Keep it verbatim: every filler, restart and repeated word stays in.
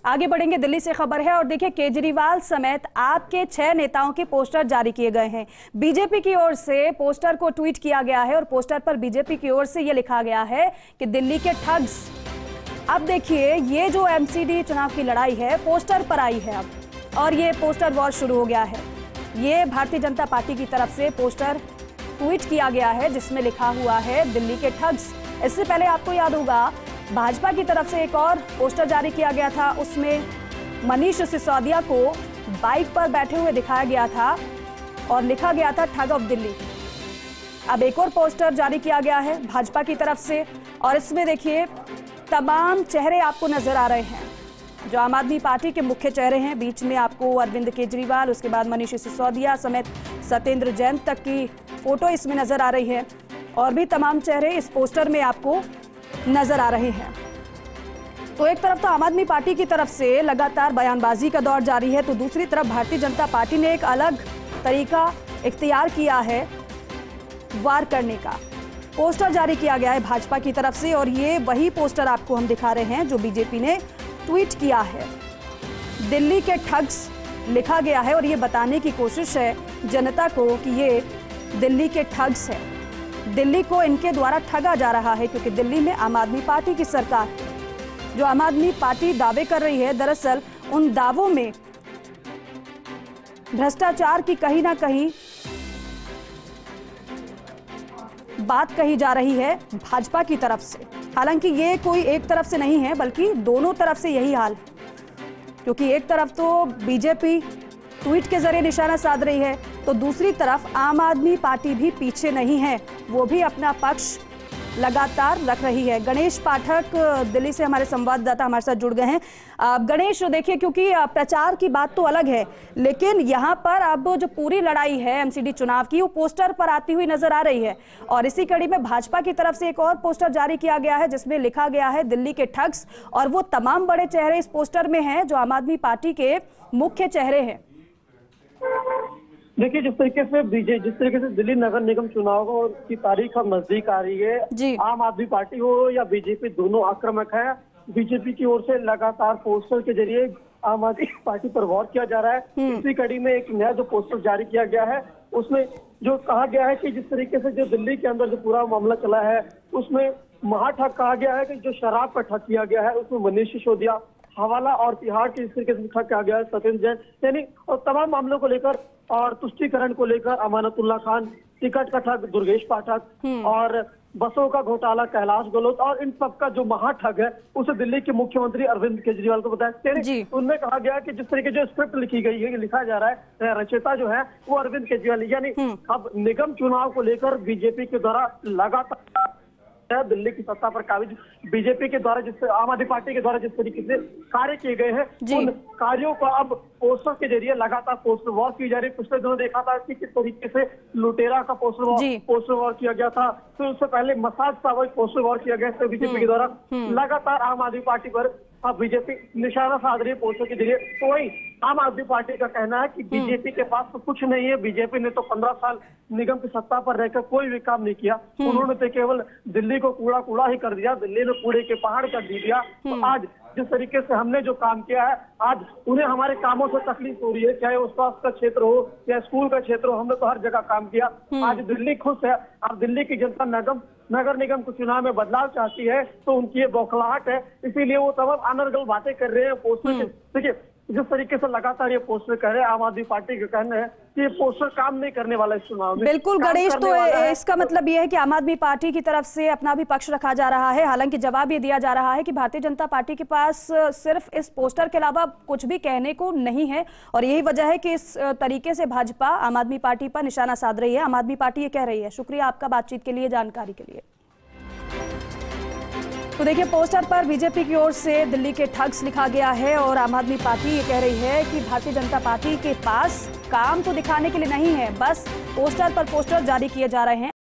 आगे बढ़ेंगे, दिल्ली से खबर है और देखिए केजरीवाल समेत आपके छह नेताओं के पोस्टर जारी किए गए हैं। बीजेपी की ओर से पोस्टर को ट्वीट किया गया है और पोस्टर पर बीजेपी की ओर से यह लिखा गया है कि दिल्ली के ठग्स। अब देखिए ये जो एमसीडी चुनाव की लड़ाई है पोस्टर पर आई है अब, और ये पोस्टर वॉर शुरू हो गया है। ये भारतीय जनता पार्टी की तरफ से पोस्टर ट्वीट किया गया है जिसमें लिखा हुआ है दिल्ली के ठग्स। इससे पहले आपको याद होगा भाजपा की तरफ से एक और पोस्टर जारी किया गया था, उसमें मनीष सिसोदिया को बाइक पर बैठे हुए दिखाया गया था और लिखा गया था ठग ऑफ दिल्ली। अब एक और पोस्टर जारी किया गया है भाजपा की तरफ से और इसमें देखिए तमाम चेहरे आपको नजर आ रहे हैं जो आम आदमी पार्टी के मुख्य चेहरे हैं। बीच में आपको अरविंद केजरीवाल, उसके बाद मनीष सिसोदिया समेत सत्येंद्र जैन तक की फोटो इसमें नजर आ रही है और भी तमाम चेहरे इस पोस्टर में आपको नजर आ रहे हैं। तो एक तरफ तो आम आदमी पार्टी की तरफ से लगातार बयानबाजी का दौर जारी है, तो दूसरी तरफ भारतीय जनता पार्टी ने एक अलग तरीका इख्तियार किया है वार करने का। पोस्टर जारी किया गया है भाजपा की तरफ से और ये वही पोस्टर आपको हम दिखा रहे हैं जो बीजेपी ने ट्वीट किया है। दिल्ली के ठग्स लिखा गया है और ये बताने की कोशिश है जनता को कि ये दिल्ली के ठग्स है, दिल्ली को इनके द्वारा ठगा जा रहा है क्योंकि दिल्ली में आम आदमी पार्टी की सरकार है। जो आम आदमी पार्टी दावे कर रही है, दरअसल उन दावों में भ्रष्टाचार की कहीं ना कहीं बात कही जा रही है भाजपा की तरफ से। हालांकि ये कोई एक तरफ से नहीं है बल्कि दोनों तरफ से यही हाल है, क्योंकि एक तरफ तो बीजेपी ट्वीट के जरिए निशाना साध रही है तो दूसरी तरफ आम आदमी पार्टी भी पीछे नहीं है, वो भी अपना पक्ष लगातार रख रही है। गणेश पाठक दिल्ली से हमारे संवाददाता हमारे साथ जुड़ गए हैं। गणेश, देखिए क्योंकि प्रचार की बात तो अलग है लेकिन यहाँ पर अब जो पूरी लड़ाई है एमसीडी चुनाव की वो पोस्टर पर आती हुई नजर आ रही है और इसी कड़ी में भाजपा की तरफ से एक और पोस्टर जारी किया गया है जिसमें लिखा गया है दिल्ली के ठग्स और वो तमाम बड़े चेहरे इस पोस्टर में हैं जो आम आदमी पार्टी के मुख्य चेहरे हैं। देखिए जिस तरीके से बीजेपी जिस तरीके से दिल्ली नगर निगम चुनाव की तारीख अब नजदीक आ रही है, आम आदमी पार्टी हो या बीजेपी दोनों आक्रामक है। बीजेपी की ओर से लगातार पोस्टर के जरिए आम आदमी पार्टी पर वार किया जा रहा है। इसी कड़ी में एक नया जो पोस्टर जारी किया गया है उसमें जो कहा गया है कि जिस तरीके से जो दिल्ली के अंदर जो पूरा मामला चला है उसमें महाठग कहा गया है कि जो शराब पर ठग किया गया है उसमें मनीष सिसोदिया, हवाला और तिहाड़ के इस तरीके से ठग किया गया है सत्येंद्र जैन यानी और तमाम मामलों को लेकर और तुष्टीकरण को लेकर अमानतुल्लाह खान, टिकट का ठग दुर्गेश पाठक और बसों का घोटाला कैलाश गहलोत और इन सब का जो महाठग है उसे दिल्ली के मुख्यमंत्री अरविंद केजरीवाल को बताया। उनमें कहा गया कि जिस तरीके जो स्क्रिप्ट लिखी गई है, लिखा जा रहा है, रचयिता जो है वो अरविंद केजरीवाल यानी अब निगम चुनाव को लेकर बीजेपी के द्वारा लगातार दिल्ली की सत्ता पर काबिज बीजेपी के द्वारा जिस आम आदमी पार्टी के द्वारा जिस तरीके से कार्य किए गए हैं उन कार्यों को अब पोस्टर के जरिए लगातार पोस्टर वॉर की जा रही है। पिछले दिनों देखा था कि किस तरीके से लुटेरा का पोस्टर वॉर पोस्टर वॉर किया गया था, फिर उससे पहले मसाज का पोस्टर वॉर किया गया था बीजेपी के द्वारा। लगातार आम आदमी पार्टी पर अब बीजेपी निशाना साध रही है पोस्टर के जरिए। तो वही आम आदमी पार्टी का कहना है कि बीजेपी के पास तो कुछ नहीं है, बीजेपी ने तो पंद्रह साल निगम की सत्ता पर रहकर कोई भी काम नहीं किया, उन्होंने तो केवल दिल्ली को कूड़ा कूड़ा ही कर दिया, दिल्ली में कूड़े के पहाड़ कर दिया। तो आज जिस तरीके से हमने जो काम किया है आज उन्हें हमारे कामों से तकलीफ हो रही है, चाहे वो स्वास्थ्य का क्षेत्र हो या स्कूल का क्षेत्र हो, हमने तो हर जगह काम किया। आज दिल्ली खुश है। अब दिल्ली की जनता नगम नगर निगम को चुनाव में बदलाव चाहती है तो उनकी ये बौखलाहट है, इसीलिए वो तमाम अनर्गल बातें कर रहे हैं पोस्टर। देखिए जिस तरीके से लगातार ये पोस्टर कह रहे हैं आम आदमी पार्टी का कहना है कि ये पोस्टर काम नहीं करने वाला इस चुनाव में। बिल्कुल गणेश, तो इसका मतलब ये है कि आम आदमी पार्टी की तरफ से अपना भी पक्ष रखा जा रहा है। हालांकि जवाब ये दिया जा रहा है कि भारतीय जनता पार्टी के पास सिर्फ इस पोस्टर के अलावा कुछ भी कहने को नहीं है और यही वजह है कि इस तरीके से भाजपा आम आदमी पार्टी पर निशाना साध रही है। आम आदमी पार्टी ये कह रही है। शुक्रिया आपका बातचीत के लिए, जानकारी के लिए। तो देखिए पोस्टर पर बीजेपी की ओर से दिल्ली के ठग्स लिखा गया है और आम आदमी पार्टी ये कह रही है कि भारतीय जनता पार्टी के पास काम तो दिखाने के लिए नहीं है, बस पोस्टर पर पोस्टर जारी किए जा रहे हैं।